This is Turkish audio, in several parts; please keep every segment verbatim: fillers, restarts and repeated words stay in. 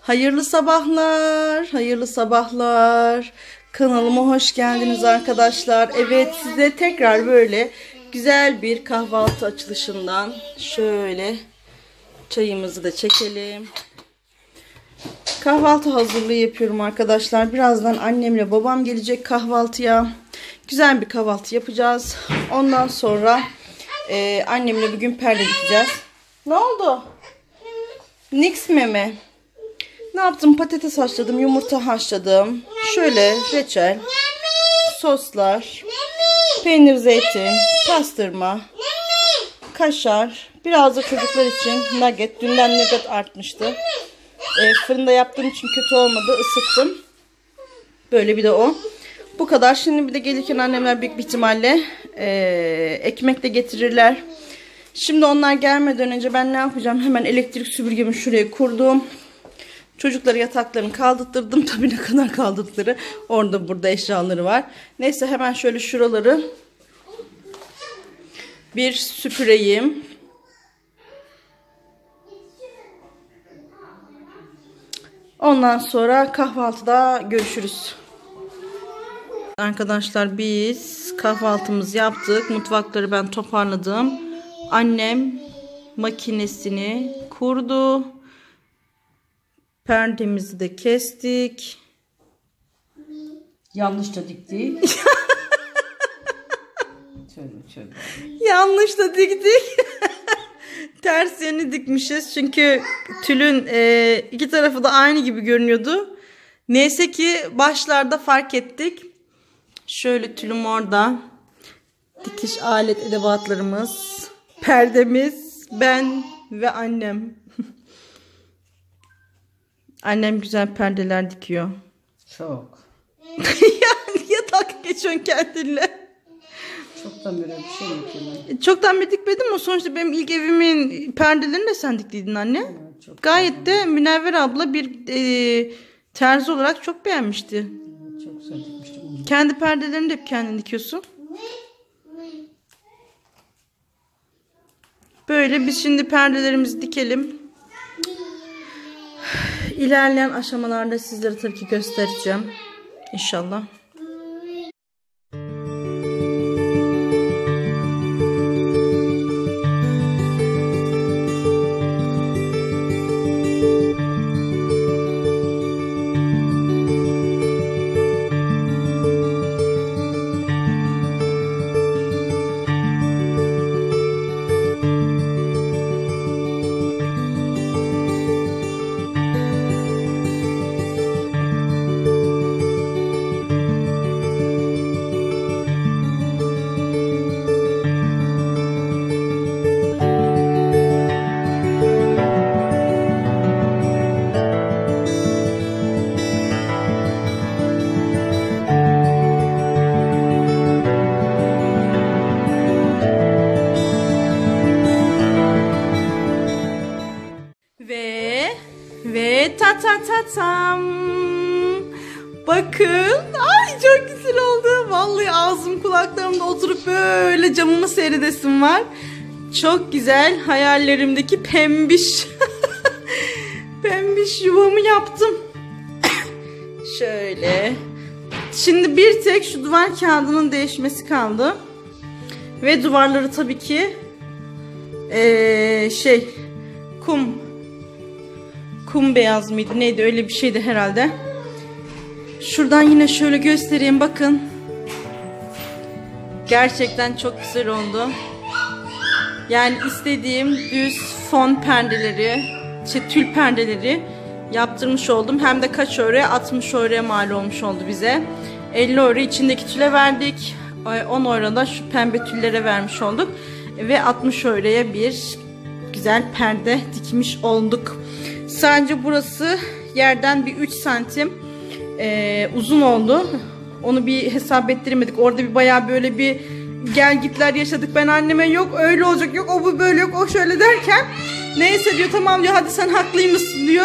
Hayırlı sabahlar, hayırlı sabahlar. Kanalıma hoş geldiniz arkadaşlar. Evet, size tekrar böyle güzel bir kahvaltı açılışından şöyle çayımızı da çekelim. Kahvaltı hazırlığı yapıyorum arkadaşlar. Birazdan annemle babam gelecek kahvaltıya. Güzel bir kahvaltı yapacağız. Ondan sonra e, annemle bugün perde dikeceğiz. Ne oldu? Nix meme. Ne yaptım? Patates haşladım, yumurta haşladım. Şöyle reçel, soslar, peynir, zeytin, pastırma, kaşar. Biraz da çocuklar için nugget. Dünden nugget artmıştı. E, fırında yaptığım için kötü olmadı. Isıttım. Böyle bir de o. Bu kadar. Şimdi bir de gelirken annemler büyük bir ihtimalle e, ekmek de getirirler. Şimdi onlar gelmeden önce ben ne yapacağım? Hemen elektrik süpürgemi şuraya kurdum. Çocukları yataklarını kaldırttırdım. Tabii ne kadar kaldırtları. Orada burada eşyaları var. Neyse hemen şöyle şuraları bir süpüreyim. Ondan sonra kahvaltıda görüşürüz. Arkadaşlar biz kahvaltımızı yaptık. Mutfakları ben toparladım. Annem makinesini kurdu. Perdemizi de kestik. Yanlış da diktik. Şöyle şöyle. Yanlış da diktik. Ters yönü dikmişiz. Çünkü tülün e, iki tarafı da aynı gibi görünüyordu. Neyse ki başlarda fark ettik. Şöyle tülüm orada. Dikiş alet edevatlarımız. Perdemiz. Ben ve annem. Annem güzel perdeler dikiyor. Çok. Ya niye dalga geçiyorsun kendinle? Çoktan böyle bir şey yapıyorum. Çoktan bir dikmedim mi? Sonuçta benim ilk evimin perdelerini de sen diktiydin anne. Evet, çok Gayet de Münevver abla bir e, terzi olarak çok beğenmişti. Evet, çok güzel dikmiştim onu. Kendi perdelerini de hep kendin dikiyorsun. Böyle biz şimdi perdelerimizi dikelim. İlerleyen aşamalarda sizlere tabii ki göstereceğim. İnşallah. Ve ta ta ta tam. Bakın. Ay çok güzel oldu. Vallahi ağzım kulaklarımda oturup böyle camımı seyredesim var. Çok güzel. Hayallerimdeki pembiş. Pembiş yuvamı yaptım. Şöyle. Şimdi bir tek şu duvar kağıdının değişmesi kaldı. Ve duvarları tabii ki ee, şey kum kum beyaz mıydı neydi, öyle bir şeydi herhalde. Şuradan yine şöyle göstereyim, bakın. Gerçekten çok güzel oldu. Yani istediğim düz fon perdeleri, şey, tül perdeleri yaptırmış oldum. Hem de kaç euroya? altmış euroya mal olmuş oldu bize. elli euro içindeki tüle verdik. on euro da şu pembe tüllere vermiş olduk. Ve altmış euroya bir güzel perde dikmiş olduk. Sadece burası yerden bir üç santim e, uzun oldu. Onu bir hesap ettiremedik. Orada bir bayağı böyle bir gel gitler yaşadık. Ben anneme yok öyle olacak, yok o bu böyle, yok o şöyle derken, neyse diyor, tamam diyor, hadi sen haklıymışsın diyor.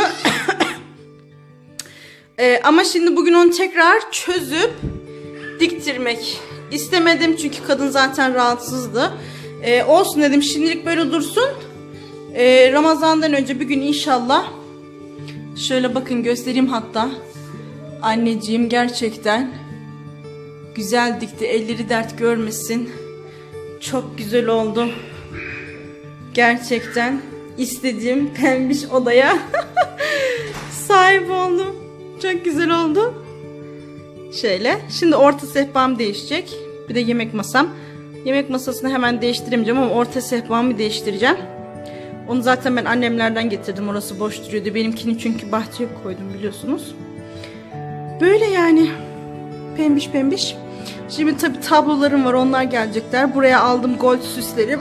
e, ama şimdi bugün onu tekrar çözüp diktirmek istemedim. Çünkü kadın zaten rahatsızdı. E, olsun dedim, şimdilik böyle dursun. E, Ramazan'dan önce bir gün inşallah Şöyle bakın göstereyim hatta. Anneciğim gerçekten güzel dikti. Elleri dert görmesin. Çok güzel oldu. Gerçekten istediğim pembiş odaya sahip oldum. Çok güzel oldu. Şöyle. Şimdi orta sehpam değişecek. Bir de yemek masam. Yemek masasını hemen değiştiremeyeceğim ama orta sehpamı değiştireceğim. Onu zaten ben annemlerden getirdim. Orası boş duruyordu. Benimkini çünkü bahçeye koydum biliyorsunuz. Böyle yani. Pembiş pembiş. Şimdi tabii tablolarım var. Onlar gelecekler. Buraya aldım gold süslerim.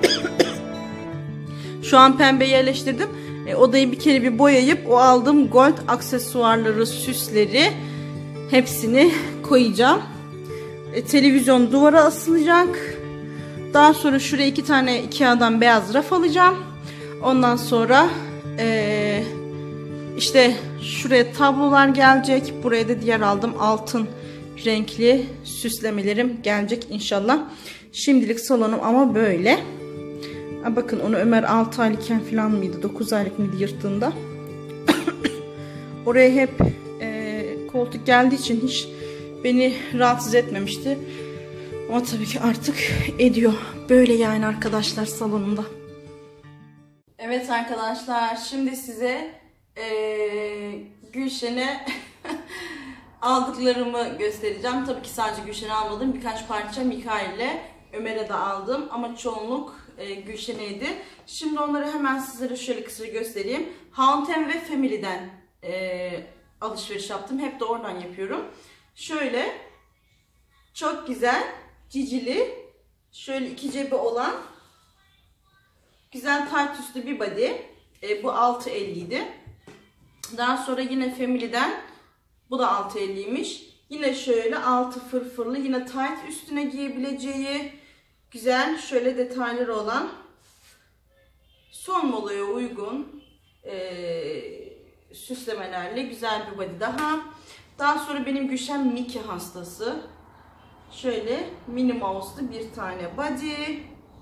Şu an pembe yerleştirdim. E, odayı bir kere bir boyayıp o aldığım gold aksesuarları, süsleri hepsini koyacağım. E, televizyon duvara asılacak. Daha sonra şuraya iki tane Ikea'dan beyaz raf alacağım. Ondan sonra e, işte şuraya tablolar gelecek. Buraya da diğer aldım altın renkli süslemelerim gelecek inşallah. Şimdilik salonum ama böyle. Ha, bakın onu Ömer altı aylıkken falan mıydı? dokuz aylık mıydı yırttığında? Oraya hep e, koltuk geldiği için hiç beni rahatsız etmemişti. Ama tabii ki artık ediyor. Böyle yani arkadaşlar salonumda. Evet arkadaşlar şimdi size e, Gülşen'e aldıklarımı göstereceğim. Tabii ki sadece Gülşen'e almadım. Birkaç parça Mikail'le Ömer'e de aldım. Ama çoğunluk e, Gülşen'eydi. Şimdi onları hemen sizlere şöyle kısaca göstereyim. H and M ve Family'den e, alışveriş yaptım. Hep de oradan yapıyorum. Şöyle çok güzel cicili şöyle iki cebi olan güzel tight üstü bir body. E, bu altı elliydi. Daha sonra yine Family'den bu da altı elliymiş. Yine şöyle altı fırfırlı yine tight üstüne giyebileceği güzel şöyle detayları olan son modaya uygun e, süslemelerle güzel bir body daha. Daha sonra benim Gülşen Mickey hastası. Şöyle Minnie Mouse'lu bir tane body.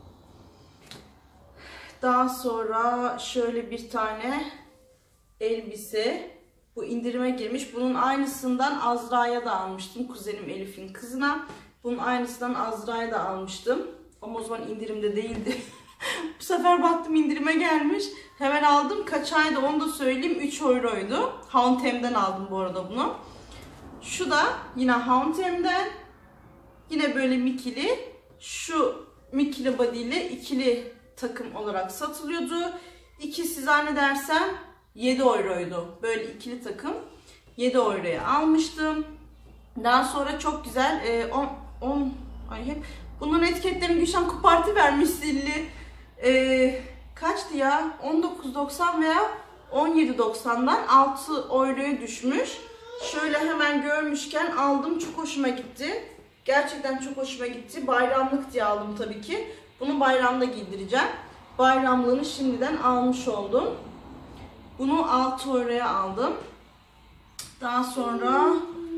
Daha sonra şöyle bir tane elbise. Bu indirime girmiş. Bunun aynısından Azra'ya da almıştım. Kuzenim Elif'in kızına. Bunun aynısından Azra'ya da almıştım. Ama o zaman indirimde değildi. Bu sefer baktım indirime gelmiş. Hemen aldım. Kaç ayda onu da söyleyeyim. üç euroydu. H and M'den aldım bu arada bunu. Şu da yine H and M'den. Yine böyle mikili. Şu mikili body ile ikili takım olarak satılıyordu. İkisi zannedersem yedi euroydu. Böyle ikili takım. yedi euroya almıştım. Daha sonra çok güzel on, on ay hep bunların etiketlerini Gülşen kopartı vermiş zilli. E, kaçtı ya? on dokuz doksan veya on yedi doksandan altı euroya düşmüş. Şöyle hemen görmüşken aldım. Çok hoşuma gitti. Gerçekten çok hoşuma gitti. Bayramlık diye aldım tabii ki. Bunu bayramda giydireceğim. Bayramlığını şimdiden almış oldum. Bunu altı euroya aldım. Daha sonra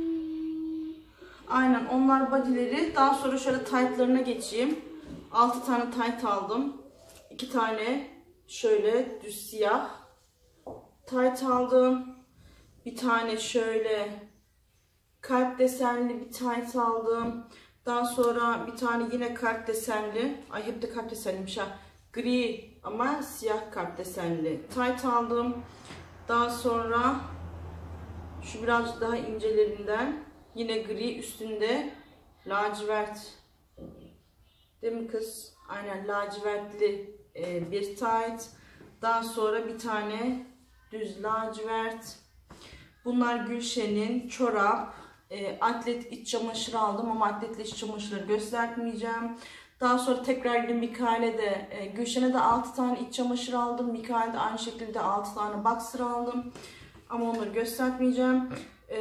aynen onlar body'leri. Daha sonra şöyle tight'larına geçeyim. altı tane tight aldım. iki tane şöyle düz siyah tight aldım. Bir tane şöyle kalp desenli bir tight aldım. Daha sonra bir tane yine kalp desenli. Ay hep de kalp desenliymiş ha. Gri ama siyah kalp desenli tight aldım. Daha sonra şu birazcık daha incelerinden yine gri üstünde lacivert. Değil mi kız? Aynen lacivertli bir tight. Daha sonra bir tane düz lacivert. Bunlar Gülşen'in çorap, e, atlet iç çamaşırı aldım ama atletli iç çamaşırları göstermeyeceğim. Daha sonra tekrar yine Mikail'e de, e, Gülşen'e de altı tane iç çamaşır aldım. Mikail'e de aynı şekilde altı tane boxer aldım. Ama onları göstermeyeceğim. E,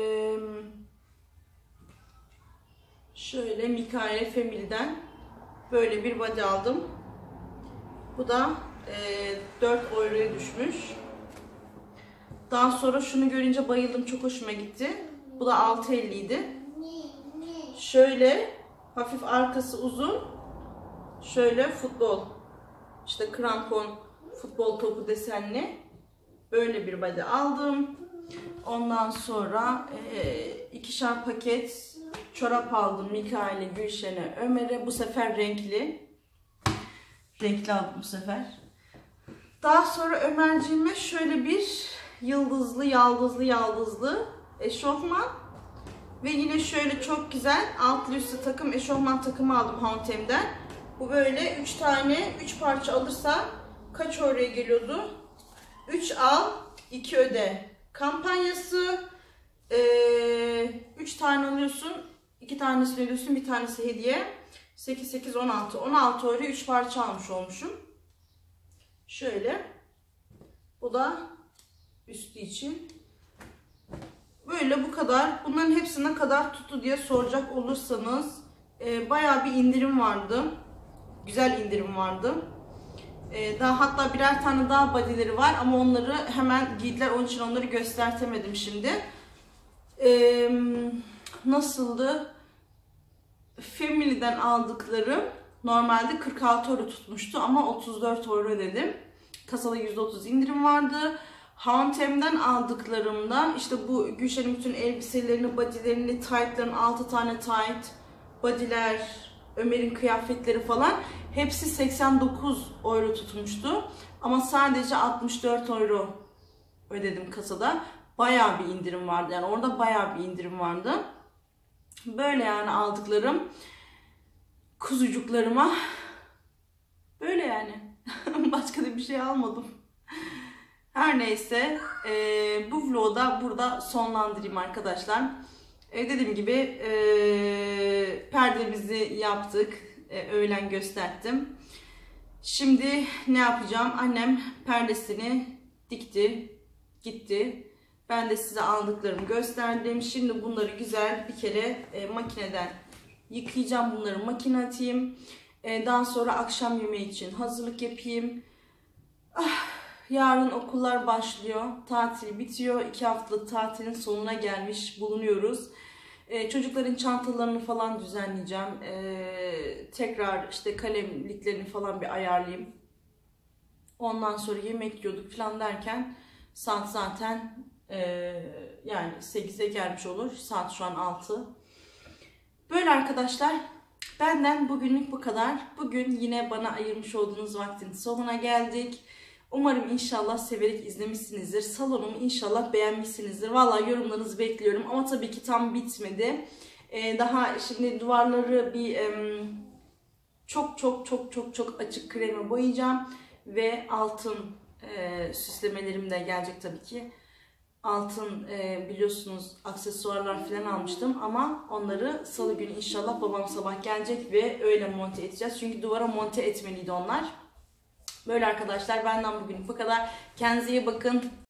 şöyle Mikail'e Family'den böyle bir body aldım. Bu da e, dört euroya düşmüş. Daha sonra şunu görünce bayıldım. Çok hoşuma gitti. Bu da altı elliydi. Şöyle hafif arkası uzun. Şöyle futbol. İşte krampon futbol topu desenli. Böyle bir body aldım. Ondan sonra e, ikişer paket çorap aldım. Mikail'e, Gülşen'e, Ömer'e. Bu sefer renkli. Renkli aldım bu sefer. Daha sonra Ömerciğime şöyle bir yıldızlı, yaldızlı, yaldızlı eşofman. Ve yine şöyle çok güzel altlı üstü takım eşofman takımı aldım H and M'den. Bu böyle üç tane, üç parça alırsa kaç oraya geliyordu? üç al, iki öde kampanyası. üç tane alıyorsun, iki tanesini ödüyorsun, bir tanesi hediye. sekiz, sekiz, on altı. on altı oraya üç parça almış olmuşum. Şöyle. Bu da üstü için. Böyle bu kadar. Bunların hepsi ne kadar tuttu diye soracak olursanız e, bayağı bir indirim vardı. Güzel indirim vardı. E, daha hatta birer tane daha body'leri var ama onları hemen giydiler. Onun için onları göstertemedim şimdi. E, nasıldı? Family'den aldıklarım normalde kırk altı euro tutmuştu ama otuz dört euro ödedim. Kasada yüzde otuz indirim vardı. H and M'den aldıklarımda işte bu Gülşen'in bütün elbiselerini, body'lerini, tight'ların altı tane tight, body'ler, Ömer'in kıyafetleri falan hepsi seksen dokuz euro tutmuştu. Ama sadece altmış dört euro ödedim kasada. Bayağı bir indirim vardı. Yani orada bayağı bir indirim vardı. Böyle yani aldıklarım kuzucuklarıma böyle yani. Başka da bir şey almadım. Her neyse e, bu vlogu da burada sonlandırayım arkadaşlar. E, dediğim gibi e, perdemizi yaptık. E, öğlen gösterdim. Şimdi ne yapacağım? Annem perdesini dikti. Gitti. Ben de size aldıklarımı gösterdim. Şimdi bunları güzel bir kere e, makineden yıkayacağım. Bunları makine atayım. E, daha sonra akşam yemeği için hazırlık yapayım. Ah, yarın okullar başlıyor. Tatil bitiyor. İki haftalık tatilin sonuna gelmiş bulunuyoruz. E, çocukların çantalarını falan düzenleyeceğim. E, tekrar işte kalemliklerini falan bir ayarlayayım. Ondan sonra yemek yiyorduk falan derken saat zaten e, yani sekize gelmiş olur. Saat şu an altı. Böyle arkadaşlar. Benden bugünlük bu kadar. Bugün yine bana ayırmış olduğunuz vaktin sonuna geldik. Umarım inşallah severek izlemişsinizdir. Salonumu inşallah beğenmişsinizdir. Vallahi yorumlarınızı bekliyorum. Ama tabii ki tam bitmedi. Ee, daha şimdi duvarları bir e, çok çok çok çok çok açık kreme boyayacağım. Ve altın e, süslemelerim de gelecek tabii ki. Altın e, biliyorsunuz aksesuarlar falan almıştım ama onları salı günü inşallah babam sabah gelecek ve öyle monte edeceğiz. Çünkü duvara monte etmeliydi onlar. Böyle arkadaşlar benden bugün bu kadar. Kendinize iyi bakın.